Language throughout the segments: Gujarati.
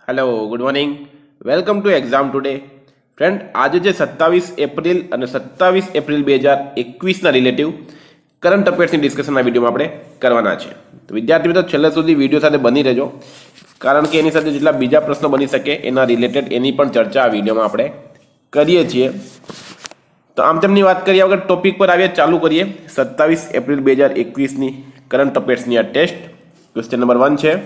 Hello good morning welcome to exam today friend आज 27 एप्रिल और 27 एप्रिल 2021 रिलेटिव करंट अफेर्स की डिस्कशन वीडियो में આપણે કરવાના છે। તો વિદ્યાર્થી મિત્રો છેલ્લે સુધી વિડીયો સાથે બની રહેજો કારણ કે એની સાથે જેટલા બીજા પ્રશ્નો બની શકે એના રિલેટેડ એની પણ ચર્ચા આ વિડીયોમાં આપણે કરીએ છીએ। તો આમ તેમની વાત કરીએ વગર ટોપિક પર આવીએ ચાલુ કરીએ 27 એપ્રિલ 2021 ની કરંટ અફેર્સ ની આ ટેસ્ટ। ક્વેશ્ચન નંબર 1 છે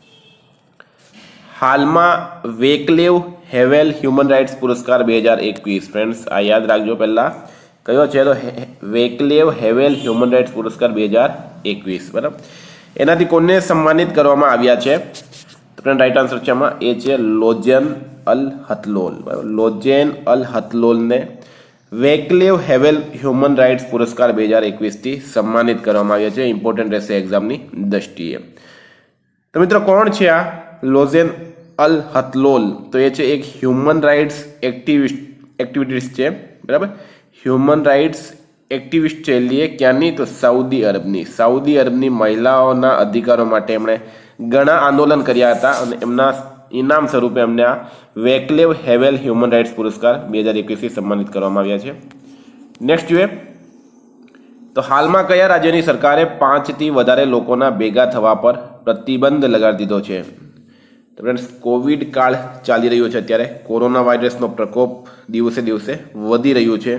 हाल में वेकलेव हेवेल ह्यूमन राइट्स पुरस्कार 2021 फ्रेंड्स आ याद रखो पहला कयो है तो वेकलेव हेवेल ह्यूमन राइट्स पुरस्कार 2021 बराबर एनाथी कोने सम्मानित करवामां आव्या छे तो फ्रेंड राइट आंसर छे आमां ए छे लोजेन अल हथलोल बराबर लोजेन अल हथलोल ने वेकलेव हेवेल ह्यूमन राइट्स पुरस्कार 2021 थी सम्मानित करवामां आव्या छे। इम्पोर्टન્ટ रहेशे एक्जामनी दृष्टिए। तो मित्रों कोण छे आ लोजेन अल हथलोल तो ये छे एक ह्यूमन राइट्स एक्टिविस्ट है बराबर ह्यूमन राइट्स एक्टिविस्ट है लिए क्या नहीं तो सऊदी अरबनी महिलाओं अधिकारों माटे एमणे घणा आंदोलन कर्या हता अने एमना इनाम स्वरूपे एमने आ वेकलेव हेवेल ह्यूमन राइट्स पुरस्कार 2021 થી सम्मानित करवामां આવ્યા છે। नेक्स्ट જોઈએ तो हाल में कया राज्यनी सरकारे 5 થી વધારે લોકોના ભેગા થવા પર प्रतिबंध लगाड़ी दीधो छे। तो फ्रेंड्स कोविड काल चाली रह्यो छे अत्यारे कोरोना वायरसनो प्रकोप दिवसे दिवसे वधी रह्यो छे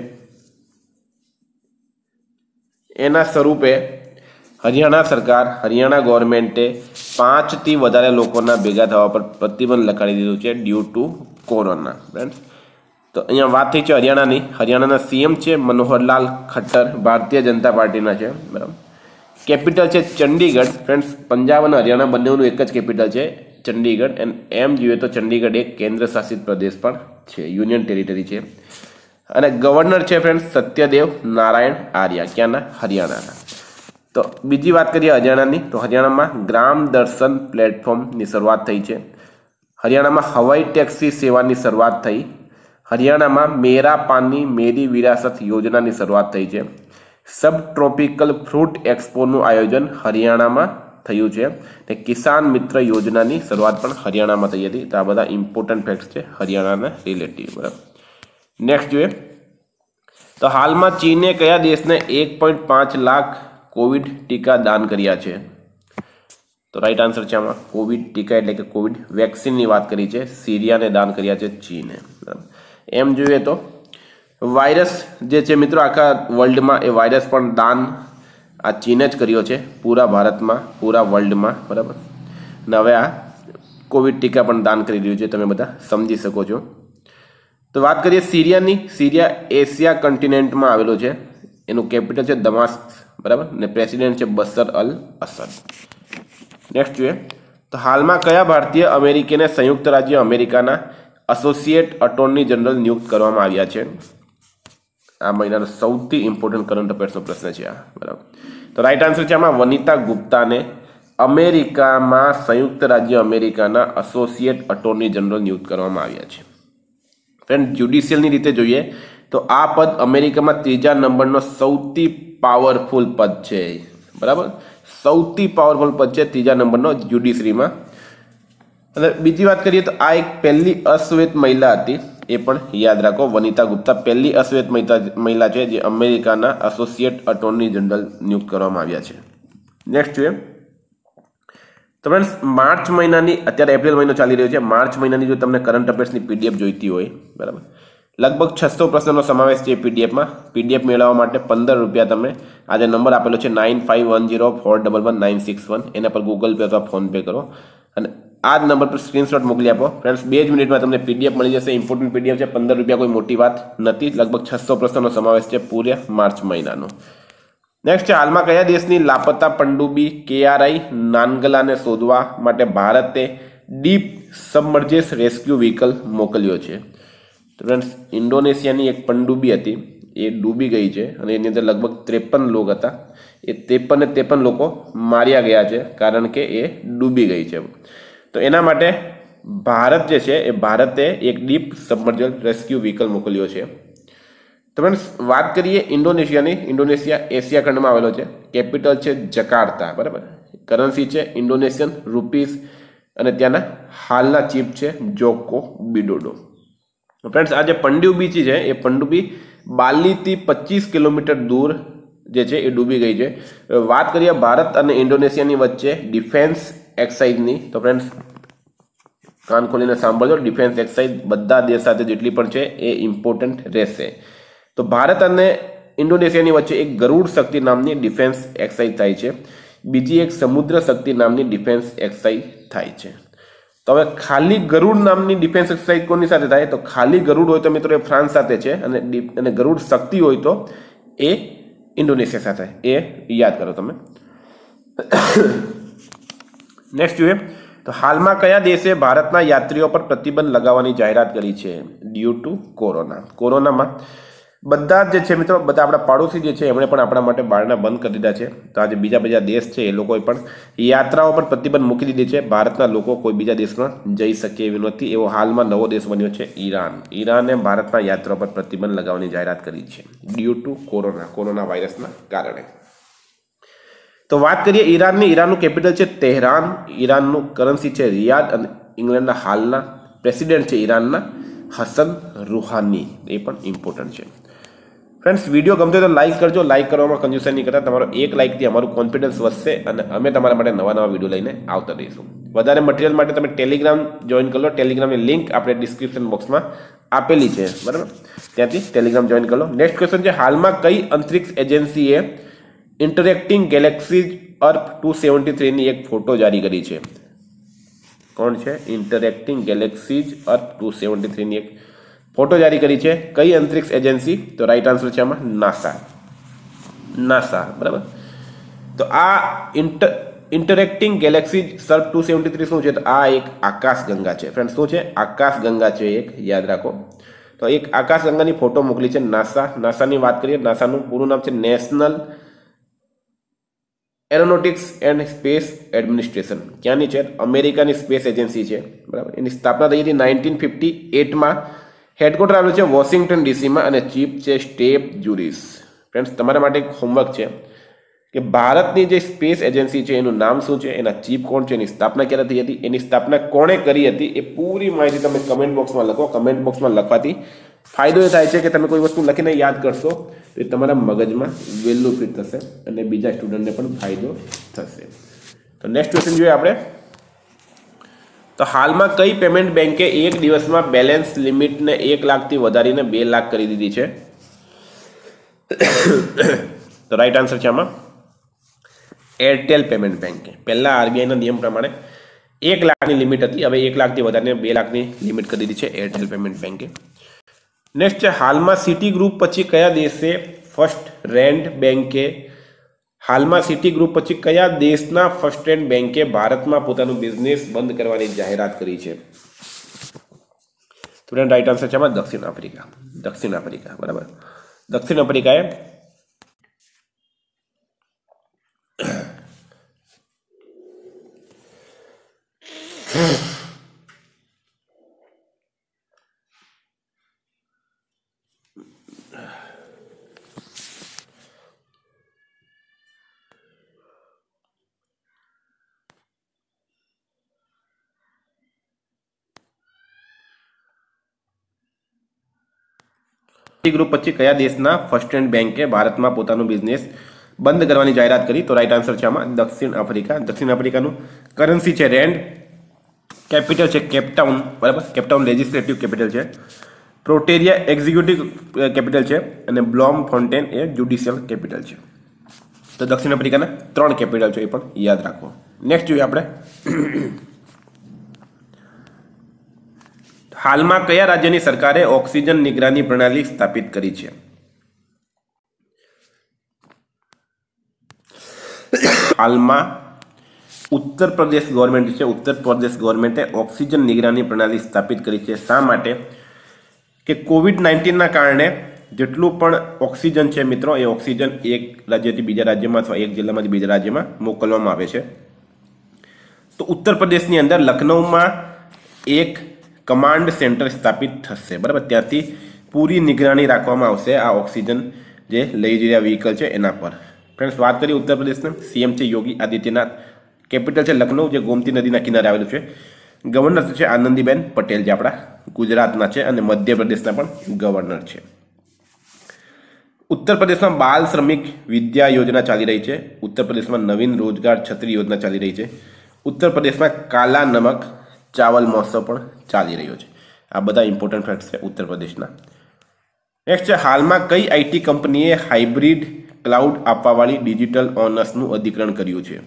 एना स्वरूपे हरियाणा सरकार हरियाणा गवर्नमेंटे 5 થી વધારે લોકોના ભેગા થવા પર प्रतिबंध लगाड़ी दीधो छे ड्यू टू कोरोना। फ्रेंड्स तो अहींया वात थई छे हरियाणाना सीएम छे मनोहरलाल खट्टर भारतीय जनता पार्टीना छे बराबर। कैपिटल है चंडीगढ़ फ्रेंड्स पंजाब और हरियाणा बंनेनु एक ज कैपिटल है चंडीगढ़ एंड एम जुए तो चंडीगढ़ एक केन्द्र शासित प्रदेश पर है यूनियन टेरिटरी है और गवर्नर है फ्रेंड्स सत्यदेव नारायण आर्या क्या हरियाणा। तो बीजी बात करिए हरियाणा की तो हरियाणा में ग्राम दर्शन प्लेटफॉर्म की शुरुआत थी है। हरियाणा में हवाई टैक्सी सेवा की शुरुआत थी। हरियाणा में मेरा पानी मेरी विरासत योजना की शुरुआत थी है। सब ट्रॉपिकल फ्रूट एक्सपो नु आयोजन हरियाणा में थयुं छे ने किसान मित्र योजना की शुरुआत पण हरियाणा में थई हती। तो आ बधा इम्पोर्टન્ટ फैक्ट्स छे हरियाणा रिलेटिव बराबर। नेक्स्ट जोईए तो हाल में चीने कया देश ने 1.5 लाख कोविड टीका दान कर्या छे। तो राइट आंसर छे आमां कोविड टीका एटले के कोविड वेक्सिन की बात करी छे सीरिया ने दान कर्या छे चीने बराबर। एम जोईए तो वायरस जे छे मित्रों आखा वर्ल्ड में ए वायरस पण दान आ चीने ज कर्यो छे पूरा भारत में पूरा वर्ल्ड में बराबर। हवे आ कोविड टीका पण दान करी रह्युं छे तमे बधा समझी शको छो। तो बात करिए सीरियानी सीरिया एशिया कॉन्टिनेंट में आवेलो छे एनुं कैपिटल छे दमास्क बराबर ने प्रेसिडेंट छे बशर अल असद। नेक्स्ट जोईए तो हाल में कया भारतीय अमेरिकने संयुक्त राज्य अमेरिकाना एसोसिएट अटॉर्नी जनरल नियुक्त करवामां आव्या छे। आ महीना सौथी इम्पोर्टન્ટ करंट अफेर्स प्रश्न है बराबर। तो राइट आंसर है वनिता गुप्ता ने अमेरिका में संयुक्त राज्य अमेरिका एसोसिएट अटॉर्नी जनरल नियुक्त करवामां आव्या छे। फ्रेंड ज्युडिशियल रीते जोईए तो आ पद अमेरिका में तीजा नंबर सौथी पावरफुल पद है बराबर। सौथी पावरफुल पद है तीजा नंबर ज्युडिशरी में। बीजी बात करिए तो आ एक पहली अश्वेत महिला थी ए पण याद रखो वनिता गुप्ता पहली अश्वेत महिला है जो अमेरिका एसोसिएट अटॉर्नी जनरल नियुक्त करवामां आव्या छे। नेक्स्ट जोईए तो फ्रेंड्स मार्च महीना अत्यारे एप्रिल महीनो चाली रह्यो छे मार्च महीना जो तमने करंट अफेर्स की पीडीएफ जोईती होय बराबर लगभग 600 प्रश्नों समावेश है पीडीएफ में। पीडीएफ मेळववा माटे 15 रुपया तमे आज नंबर आपेलो छे 9510411961 एना पर गूगल पे अथवा फोन पे करो अने आज नंबर पर स्क्रीनशॉट मोकली आपो। फ्रेंड्स 2 मिनिट में तमने पीडीएफ मळी जशे। इम्पोर्टન્ટ पीडीएफ है 15 रुपया कोई मोटी बात नहीं लगभग 600 प्रश्नों समावेश है पूरे मार्च महीना। नेक्स्ट हाल में कया देशनी लापता पनडुब्बी केआरआई नानगला ने शोधवा माटे भारते डीप सबमर्जेस रेस्क्यू व्हीकल मोकल्यो छे। तो फ्रेंड्स इंडोनेशिया एक पनडुब्बी हती ए डूबी गई है और एनी अंदर लगभग 53 लोग हता ए 53 लोग मार्या गया है कारण के ए डूबी गई है। तो एना माटे भारत जे छे ए भारते एक डीप सबमर्जल रेस्क्यू व्हीकल मोकल्यो छे। तो फ्रेंड्स बात करिए इंडोनेशिया एशिया खंड में आवेलो छे कैपिटल है जकार्ता बराबर। करन्सी है इंडोनेशियन रूपीज અને ત્યાંના હાલના ચીફ છે જોકો વિડોડો. ફ્રેન્ડ્સ, આ જે પનડુબ્બી છે એ પનડુબ્બી બાલીથી 25 કિલોમીટર દૂર જે છે એ ડૂબી ગઈ છે. વાત કરીએ ભારત અને ઇન્ડોનેશિયાની વચ્ચે ડિફેન્સ એક્સરસાઇઝની, તો ફ્રેન્ડ્સ કાન ખોલીને સાંભળજો. ડિફેન્સ એક્સરસાઇઝ બધા દેશ સાથે જેટલી પણ છે એ ઇમ્પોર્ટન્ટ રહેશે. તો ભારત અને ઇન્ડોનેશિયાની વચ્ચે એક ગરુડ શક્તિ નામની ડિફેન્સ એક્સરસાઇઝ થાય છે. બીજી એક સમુદ્ર શક્તિ નામની ડિફેન્સ એક્સરસાઇઝ થાય છે. તો હવે ખાલી ગરુડ નામની ડિફેન્સ એક્સરસાઇઝ કોની સાથે થાય? તો ખાલી ગરુડ હોય તો મિત્રો એ ફ્રાન્સ સાથે છે, અને ગરુડ શક્તિ હોય તો એ ઇન્ડોનેશિયા સાથે. એ યાદ કરો તમે. નેક્સ્ટ જોઈએ તો હાલમાં કયા દેશે ભારતના યાત્રીઓ પર પ્રતિબંધ લગાવવાની જાહેરાત કરી છે? Due to corona. કોરોનામાં બધા જ જે છે મિત્રો, બધા આપણા પાડોશી જે છે એમણે પણ આપણા માટે બારણા બંધ કરી દીધા છે. તો આજે બીજા દેશ છે એ લોકોએ પણ યાત્રાઓ પર પ્રતિબંધ મૂકી દીધી છે. ભારતના લોકો કોઈ બીજા દેશમાં જઈ શકે એવી નથી. એવો હાલમાં નવો દેશ બન્યો છે ઈરાન. ઈરાને ભારતના યાત્રાઓ પર પ્રતિબંધ લગાવવાની જાહેરાત કરી છે ડ્યુ ટુ કોરોના વાયરસના કારણે. તો વાત કરીએ ઈરાનની. ઈરાનનું કેપિટલ છે તેહરાન. ઈરાનનું કરન્સી છે રિયાદ, અને ઇંગ્લેન્ડના હાલના પ્રેસિડેન્ટ છે ઈરાનના હસન રૂહાની. એ પણ ઇમ્પોર્ટન્ટ છે. ફ્રેન્ડ્સ, વિડીયો ગમતો હોય તો લાઇક કરજો. લાઇક કરવામાં કંજૂસાઈ નહીં કરતા. તમારો એક લાઇકથી અમારું કોન્ફિડન્સ વધશે અને અમે તમારા માટે નવા વિડીયો લઈને આવતા રહીશું. વધારે મટીરિયલ માટે તમે ટેલિગ્રામ જોઈન કરી લો. ટેલિગ્રામની લિંક આપણે ડિસ્ક્રિપ્શન બોક્સમાં આપેલી છે, બરાબર? ત્યાંથી ટેલિગ્રામ જોઈન કરી લો. નેક્સ્ટ ક્વેશ્ચન છે, હાલમાં કઈ અંતરિક્ષ એજન્સીએ ઇન્ટરેક્ટિંગ ગેલેક્સીઝ અર્થ 273 ની એક ફોટો જારી કરી છે? કોણ છે? ઇન્ટરેક્ટિંગ ગેલેક્સીઝ અર્થ 273 ની એક ફોટો જારી કરી છે. કઈ અંતરિક્ષ એજન્સી? તો રાઈટ આન્સર છે આમાં નાસા. બરાબર. તો આ ઇન્ટરેક્ટિંગ ગેલેક્સીઝ સર્ફ 273 શું છે? તો આ એક આકાશગંગા છે. ફ્રેન્ડ, શું છે? આકાશગંગા છે એક, યાદ રાખો. તો એક આકાશગંગાની ફોટો મોકલી છે નાસાની વાત કરીએ. નાસાનું પૂરું નામ છે national aeronautics and space administration. ક્યાંની છે? અમેરિકાની સ્પેસ એજન્સી છે, બરાબર. એની સ્થાપના થઈ હતી 1958માં. હેડક્વાર્ટર આવેલું છે વોશિંગ્ટન ડીસીમાં અને ચીફ છે સ્ટેપ જુરિસ. ફ્રેન્ડ્સ, તમારા માટે એક હોમવર્ક છે કે ભારતની જે સ્પેસ એજન્સી છે એનું નામ શું છે, એના ચીફ કોણ છે, એની સ્થાપના ક્યારે થઈ હતી, એની સ્થાપના કોણે કરી હતી, એ પૂરી માહિતી તમે કમેન્ટ બોક્સમાં લખો. કમેન્ટ બોક્સમાં લખવાથી ફાયદો એ થાય છે કે તમે કોઈ વસ્તુ લખીને યાદ કરશો તો એ તમારા મગજમાં વહેલું ફિટ થશે અને બીજા સ્ટુડન્ટને પણ ફાયદો થશે. તો નેક્સ્ટ ક્વેશ્ચન જોઈએ આપણે. તો હાલમાં કઈ પેમેન્ટ બેંકે એક દિવસમાં બેલેન્સ લિમિટને 1 લાખથી વધારીને 2 લાખ કરી દીધી છે? તો રાઈટ આન્સર છે આમાં એરટેલ પેમેન્ટ બેંકે. પહેલા આરબીઆઈના નિયમ પ્રમાણે 1 લાખની લિમિટ હતી, હવે 1 લાખથી વધારીને 2 લાખની લિમિટ કરી દીધી છે એરટેલ પેમેન્ટ બેંકે. નેક્સ્ટ છે, હાલમાં સિટી ગ્રુપ પછી કયા દેશે ફર્સ્ટ રેન્ડ બેંકે હાલમાં સિટી ગ્રુપ પછી કયા દેશના ફર્સ્ટ રેન્ડ બેંકે ભારતમાં પોતાનું બિઝનેસ બંધ કરવાની જાહેરાત કરી છે? સ્ટુડન્ટ, રાઈટ આન્સર છે આમાં દક્ષિણ આફ્રિકા. બરાબર. દક્ષિણ આફ્રિકાએ ગ્રુપ પછી કયા દેશના ફર્સ્ટ રેન્ડ બેંકે ભારતમાં પોતાનું બિઝનેસ બંધ કરવાની જાહેરાત કરી? તો રાઈટ આન્સર છે આમાં દક્ષિણ આફ્રિકા. દક્ષિણ આફ્રિકાનું કરન્સી છે રેન્ડ, કેપિટલ છે કેપટાઉન, બરાબર. કેપટાઉન લેજિસ્લેટિવ કેપિટલ છે, પ્રોટેરિયા એક્ઝિક્યુટિવ કેપિટલ છે, અને બ્લોમ ફોન્ટેન એ જ્યુડિશિયલ કેપિટલ છે. તો દક્ષિણ આફ્રિકાના 3 કેપિટલ છે, એ પણ યાદ રાખો. નેક્સ્ટ જોઈએ આપણે. હાલમાં કયા રાજ્યની સરકારે ઓક્સિજન નિગરાની પ્રણાલી સ્થાપિત કરી છે? હાલમાં ઉત્તર પ્રદેશ ગવર્મેન્ટ છે. ઉત્તર પ્રદેશ ગવર્મેન્ટે ઓક્સિજન નિગરાની પ્રણાલી સ્થાપિત કરી છે. શા માટે? કે કોવિડ-19ના કારણે જેટલું પણ ઓક્સિજન છે મિત્રો, એ ઓક્સિજન એક રાજ્યથી બીજા રાજ્યમાં અથવા એક જિલ્લામાંથી બીજા રાજ્યમાં મોકલવામાં આવે છે. તો ઉત્તર પ્રદેશની અંદર લખનૌમાં એક કમાન્ડ સેન્ટર સ્થાપિત થશે, બરાબર. ત્યાંથી પૂરી નિગરાની રાખવામાં આવશે આ ઓક્સિજન જે લઈ જઈ રહ્યા વ્હીકલ છે એના પર. ફ્રેન્ડ્સ, વાત કરીએ ઉત્તર પ્રદેશના સીએમ છે યોગી આદિત્યનાથ. કેપિટલ છે લખનઉ, જે ગોમતી નદીના કિનારે આવેલું છે. ગવર્નર છે આનંદીબેન પટેલ, જે આપણા ગુજરાતના છે અને મધ્યપ્રદેશના પણ ગવર્નર છે. ઉત્તર પ્રદેશમાં બાલ શ્રમિક વિદ્યા યોજના ચાલી રહી છે. ઉત્તર પ્રદેશમાં નવીન રોજગાર છત્રી યોજના ચાલી રહી છે. ઉત્તર પ્રદેશમાં કાલા નમક ચાવલ મહોત્સવ પણ ચાલી રહ્યો છે. આ બધા ઇમ્પોર્ટન્ટ ફેક્ટ્સ છે ઉત્તર પ્રદેશના. નેક્સ્ટ છે, હાલમાં કઈ આઈટી કંપનીએ હાઇબ્રિડ ક્લાઉડ આપવાવાળી ડિજિટલ ઓનર્સનું અધિકરણ કર્યું છે?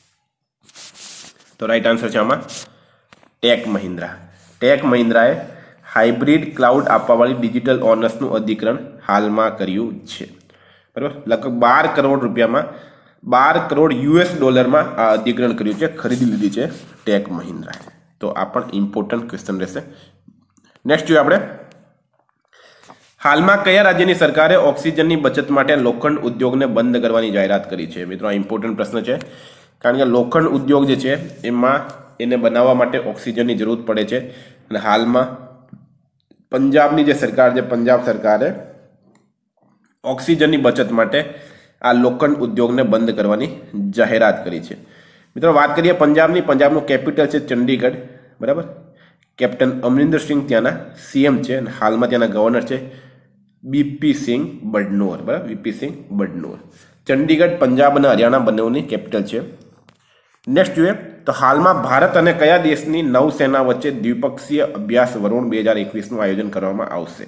તો રાઈટ આન્સર છે આમાં ટેક મહિન્દ્રા. ટેક મહિન્દ્રાએ હાઇબ્રિડ ક્લાઉડ આપવાવાળી ડિજિટલ ઓનર્સનું અધિકરણ હાલમાં કર્યું છે. બરાબર, લગભગ 12 કરોડ રૂપિયામાં, 12 કરોડ US$માં આ અધિકરણ કર્યું છે, ખરીદી લીધી છે ટેક મહિન્દ્રાએ. તો આ પણ ઇમ્પોર્ટન્ટ ક્વેશ્ચન રહેશે. નેક્સ્ટ જોઈએ આપણે, હાલમાં કયા રાજ્યની સરકારે ઓક્સિજનની બચત માટે લોખંડ ઉદ્યોગને બંધ કરવાની જાહેરાત કરી છે? મિત્રો આ ઇમ્પોર્ટન્ટ પ્રશ્ન છે, કારણ કે લોખંડ ઉદ્યોગ જે છે એમાં એને બનાવવા માટે ઓક્સિજનની જરૂર પડે છે. અને હાલમાં પંજાબની જે સરકાર છે, પંજાબ સરકારે ઓક્સિજનની બચત માટે આ લોખંડ ઉદ્યોગને બંધ કરવાની જાહેરાત કરી છે. મિત્રો વાત કરીએ પંજાબની, પંજાબનું કેપિટલ છે ચંડીગઢ. બરાબર, કેપ્ટન અમરિંદર સિંહ ત્યાંના સીએમ છે અને હાલમાં ત્યાંના ગવર્નર છે બીપી સિંહ બડનોર. બરાબર, બીપી સિંહ બડનોર. ચંડીગઢ પંજાબ અને હરિયાણા બંનેની કેપિટલ છે. નેક્સ્ટ જોઈએ તો, હાલમાં ભારત અને કયા દેશની નૌસેના વચ્ચે દ્વિપક્ષીય અભ્યાસ વરુણ 2021નું આયોજન કરવામાં આવશે?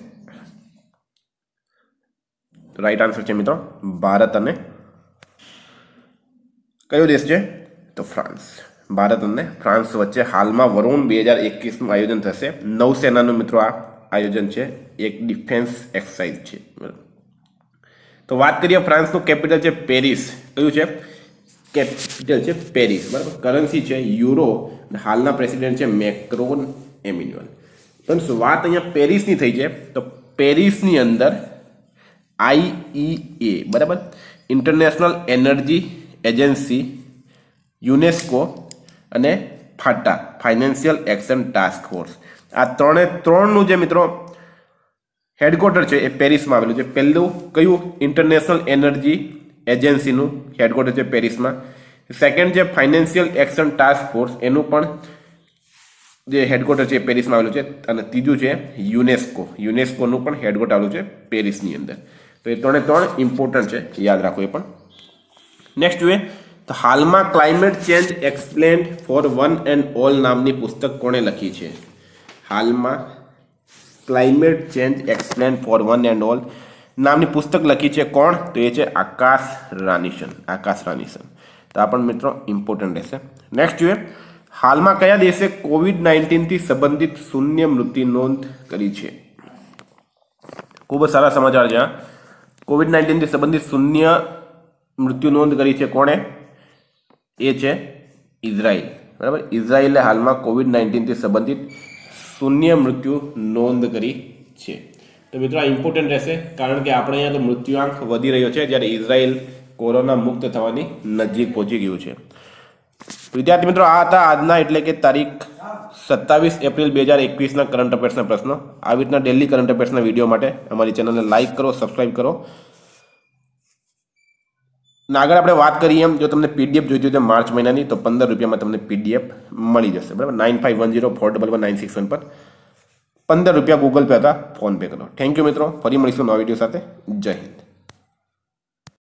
રાઈટ આન્સર છે મિત્રો ભારત અને કયો દેશ છે? તો ફ્રાન્સ. ભારત અને ફ્રાન્સ વચ્ચે હાલમાં વરુણ 2021નું આયોજન થશે. નૌસેનાનું મિત્રો આ આયોજન છે, એક ડિફેન્સ એક્સરસાઇઝ છે. તો વાત કરીએ ફ્રાન્સનું કેપિટલ છે પેરિસ. કયું છે? કેપિટલ છે પેરિસ. બરાબર, કરન્સી છે યુરો અને હાલના પ્રેસિડેન્ટ છે મેક્રોન એમ્યુઅલ. પરંતુ વાત અહીંયા પેરિસની થઈ છે, તો પેરિસની અંદર IEA, બરાબર, ઇન્ટરનેશનલ એનર્જી એજન્સી, યુનેસ્કો અને ફાટા, ફાઇનાન્શિયલ એક્શન ટાસ્ક ફોર્સ, આ ત્રણનું જે મિત્રો હેડક્વાર્ટર છે એ પેરિસમાં આવેલું છે. પહેલું કયું? ઇન્ટરનેશનલ એનર્જી એજન્સીનું હેડક્વાર્ટર છે પેરિસમાં. સેકન્ડ છે ફાઇનાન્શિયલ એક્શન ટાસ્ક ફોર્સ, એનું પણ જે હેડક્વાર્ટર છે એ પેરિસમાં આવેલું છે. અને ત્રીજું છે યુનેસ્કોનું પણ હેડક્વાર્ટર આવેલું છે પેરિસની અંદર. તો એ ત્રણ ઇમ્પોર્ટન્ટ છે, યાદ રાખો એ પણ. નેક્સ્ટ જોઈએ તો, હાલમાં climate change explained for one and all નામની પુસ્તક કોણે લખી છે? હાલમાં climate change explained for one and all નામની પુસ્તક લખી છે કોણ? તો એ છે આકાશ રાનીસન. આકાશ રાનીસન. તો આ પણ મિત્રો ઇમ્પોર્ટન્ટ રહેશે. નેક્સ્ટ જોઈએ, હાલમાં કયા દેશે COVID-19થી સંબંધિત શૂન્ય મૃત્યુ નોંધ કરી છે? ખૂબ જ સારા સમાચાર છે. COVID-19થી સંબંધિત શૂન્ય મૃત્યુ નોંધ કરી છે કોણે? એ છે ઇઝરાયલ. બરાબર, ઇઝરાયલે હાલમાં COVID-19થી સંબંધિત શૂન્ય મૃત્યુ નોંધ કરી છે. તો મિત્રો આ ઇમ્પોર્ટન્ટ રહેશે, કારણ કે આપણે અહીંયા તો મૃત્યુઆંક વધી રહ્યો છે, જ્યારે ઇઝરાયલ કોરોના મુક્ત થવાની નજીક પહોંચી ગયું છે. વિદ્યાર્થી મિત્રો, આ હતા આજના એટલે કે તારીખ 27 એપ્રિલ 2021ના કરંટ અફેર્સના પ્રશ્નો. આવી રીતના ડેલી કરંટ અફેર્સના વિડીયો માટે અમારી ચેનલને લાઇક કરો, સબસ્ક્રાઇબ કરો. આગળ આપણે વાત કરીએ, એમ જો તમને PDF જોઈતી હોય તો માર્ચ મહિનાની, તો 15 રૂપિયામાં તમને PDF મળી જશે. બરાબર, 9510411961 પર 15 રૂપિયા ગૂગલ પે હતા, ફોન પે કરો. થેન્ક યુ મિત્રો, ફરી મળીશું નવા વિડીયો સાથે. જય હિન્દ.